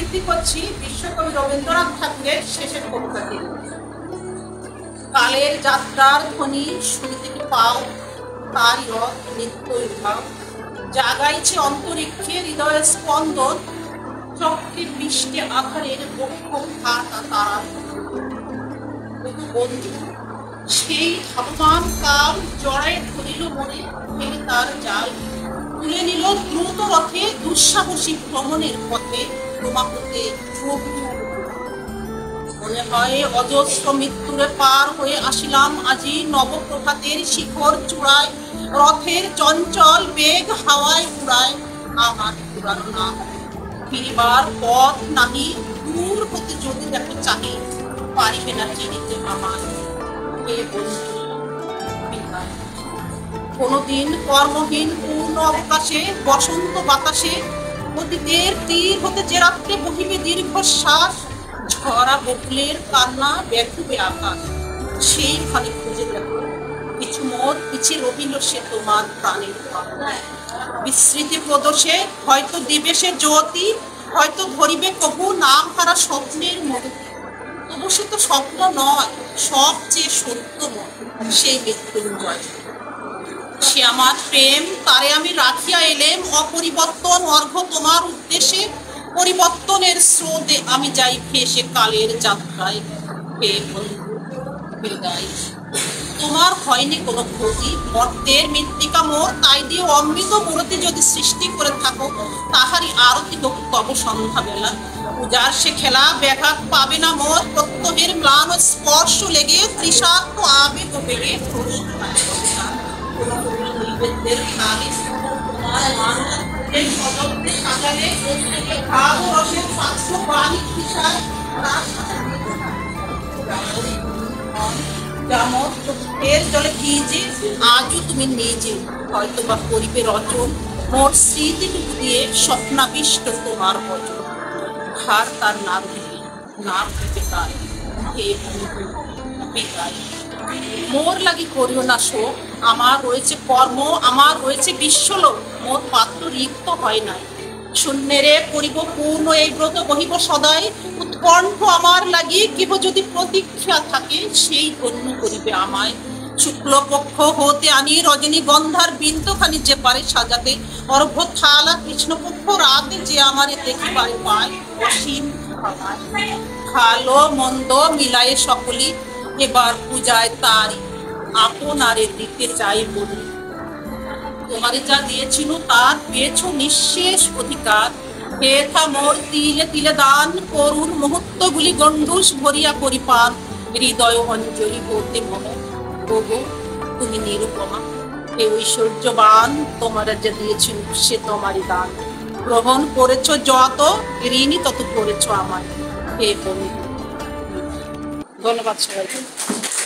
আবৃত্তি করছি বিশ্বকবি রবীন্দ্রনাথ ঠাকুরের শেষের কবিতাটি। কালের যাত্রার ধ্বনি শুনিতে কি পাও, তার রথ নিত্য উঠাও, জাগাইছে অন্তরিক্ষে হৃদয়ের স্পন্দন, চক্রে বৃষ্টি আধারের বক্ষ ভাতা তারা। বন্ধু সেই ধাবমান কাল জড়ায় ধরিল মনে, ফেলে তার জাল তুলে নিল দ্রুত রথে দুঃসাহসী ভ্রমণের পথে। তোমাকে মনে হয় অজস্র মৃত্যুরে পার হয়ে আসিলাম আজি নবপ্রভাতের শিখর চূড়ায়, রথের চঞ্চল বেগ হাওয়ায় উড়ায় আমার পুরানো নাম। ফিরিবার পথ নাহি, দূর হতে যদি দেখো চাহি, পারিবে না চিনিতে আমার। কোনদিন কর্মহীন পূর্ণ অবকাশে বসন্ত বাতাসে অতীতের তীর হতে যে রাত্রে বহিবে দীর্ঘশ্বাস, ঝরা বকুলের কান্না ব্যথিবে আকাশ। সেইখানে খুঁজে দেখো কিছু মোর পিছে রহিল সে তোমার প্রাণের কান্না। বিস্মৃতি প্রদোষে হয়তো দিবে সে জ্যোতি, হয়তো ধরিবে কবু নাম হারা স্বপ্নের মূর্তি। তবু সে তো স্বপ্ন নয়, সবচেয়ে সত্যময় সেই মৃত্যুঞ্জয়। সে আমার প্রেম, তারে আমি রাখিয়া এলেম অপরিবর্তন অর্ঘ্য তোমার উদ্দেশ্যে। পরিবর্তনের স্রোতে আমি যাই ভেসে কালের যাত্রায়। হে বন্ধু বিদায়, তোমার হয়নি কোনো ক্ষতি, মর্তের মৃত্তিকা মোর, তাই দিয়ে অমৃত মূরতি যদি সৃষ্টি করে থাকো, তাহারই আরতি হোক তব সন্ধ্যাবেলা। পূজার সে খেলা ব্যাঘাত পাবে না মোর, প্রত্যহের ম্লান স্পর্শ লেগে তৃষার্ত আবেগ বেগে নৈবেদ্যের থালি তোমার মান সযত্নে সাজালে, ভাব ও রসের পাত্র বাণী তৃষায় যেমন চোখের জলে ভিজে আজও তুমি নিজে হয়তো বা করিবে রচন, মোর স্মৃতিটুকু দিয়ে স্বপ্নাবিষ্ট তোমার বচন। হার তার নাম দিবে, নাম দিবে তার। হে বন্ধু বিদায়, মোর লাগি করিও না শোক, আমার রয়েছে কর্ম, আমার রয়েছে বিশ্বলোক, মোর পাত্র রিক্ত হয় নাই। শূন্যেরে করিব পূর্ণ এই ব্রত বহিব সদাই, উৎকণ্ঠ আমার লাগি কেহ যদি প্রতীক্ষা থাকে, সেই ধন্য করিবে আমায়। শুক্লপক্ষ হতে আনি রজনীগন্ধার বিন্দুখানি যে পারে সাজাতে, অর্ঘ্য থালা কৃষ্ণপক্ষ রাতে যে আমারে দেখিবারে পায়। অসীম ভালো মন্দ মিলায়ে সকলি এবার পূজায় তারই আপনারে দিতে চাই বলি। তোমারে যা দিয়েছিল তার পেয়েছ নিঃশেষ অধিকার, হেথা মোর তিলে তিলে দান করুন মুহূর্তগুলি গণ্ডূষ ভরিয়া পরিপান। হৃদয় অঞ্জলি বলতে মনে ওগো তুমি নিরুপমা, হে ঐশ্বর্যবান, তোমার যা দিয়েছিল সে তোমারই দান। গ্রহণ করেছ যত, ঋণী তত করেছ আমার। হে বন্ধু। ধন্যবাদ সবাইকে।